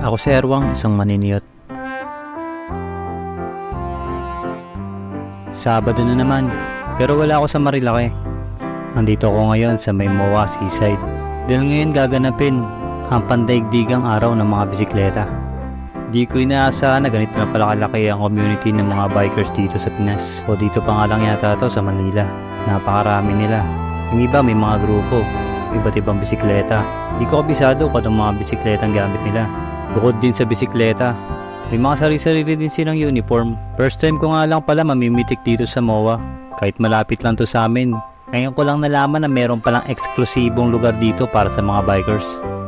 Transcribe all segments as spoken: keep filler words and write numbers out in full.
Ako si Erwang, isang maniniyot. Sabado na naman, pero wala ako sa Marilaki. Andito ako ngayon sa may M O A Seaside. Dahil ngayon gaganapin ang pandaigdigang araw ng mga bisikleta. Di ko inaasahan na ganito na pala kalaki ang community ng mga bikers dito sa Pinas. O dito pa nga lang yata to sa Manila. Napakarami nila. Yung iba may mga grupo, iba't ibang bisikleta. Di ko kabisado kung anong mga bisikleta ang gamit nila. Bukod din sa bisikleta, may mga sarili-sarili din silang uniform. First time ko nga lang pala mamimitik dito sa M O A. Kahit malapit lang to sa amin. Ngayon ko lang nalaman na meron palang eksklusibong lugar dito para sa mga bikers.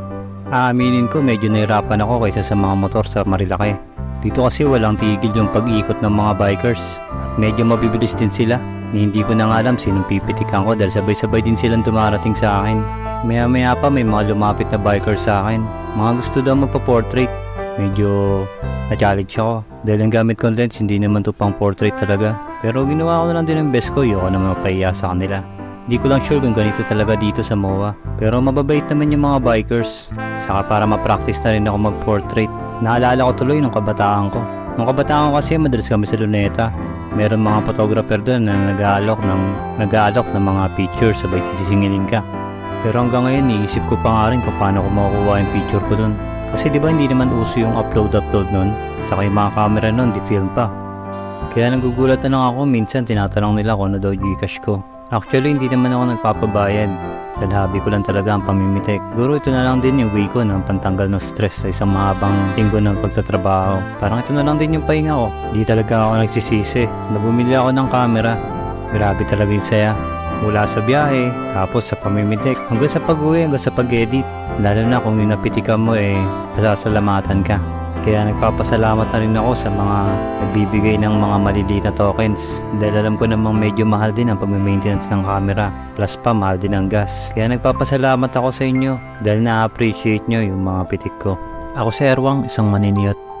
Aaminin ko medyo nahirapan ako kaysa sa mga motor sa Marilaki. Dito kasi walang tigil yung pag-ikot ng mga bikers. At medyo mabibilis din sila. Hindi ko na nga alam sinong pipitikan ko dahil sabay-sabay din silang dumarating sa akin. Maya maya pa may mga lumapit na bikers sa akin. Mga gusto daw magpa-portrait. Medyo na-challenge ako. Dahil ang gamit kong lens hindi naman to pang portrait talaga. Pero ginawa ko na lang din ang best ko. Ayoko na mapahiya sa kanila. Hindi ko lang sure kung ganito talaga dito sa M O A. Pero mababait naman yung mga bikers. Saka para ma-practice na rin ako mag-portrait. Naalala ko tuloy nung kabataan ko. Nung kabataan ko kasi madalas kami sa Luneta. Meron mga photographer doon na nag-aalok ng, nag-aalok ng mga pictures sabay sisingilin ka. Pero hanggang ngayon iisip ko pa nga rin kung paano ko makukuha yung picture ko doon. Kasi di ba hindi naman uso yung upload-upload noon. Saka yung mga camera noon di film pa. Kaya nagugulat na lang ako minsan tinatanong nila kung ano daw Gcash ko. Actually hindi naman ako nagpapabayad. Dahil hobby ko lang talaga ang pamimitik. Siguro ito na lang din yung way ko ng pantanggal ng stress sa isang mahabang linggo ng pagtatrabaho. Parang ito na lang din yung pahinga ko. Di talaga ako nagsisisi. Nabumili ako ng camera. Grabe talaga yung saya. Mula sa biyahe, tapos sa pamimitik, hanggang sa pag-uwi, hanggang sa pag-edit. Lalo na kung yung napitikan mo eh, pasasalamatan ka. Kaya nagpapasalamat na rin ako sa mga nagbibigay ng mga maliliit na tokens. Dahil alam ko namang medyo mahal din ang pag-maintenance ng camera. Plus pa, mahal din ang gas. Kaya nagpapasalamat ako sa inyo dahil na-appreciate nyo yung mga pitik ko. Ako si Erwang, isang maniniyot.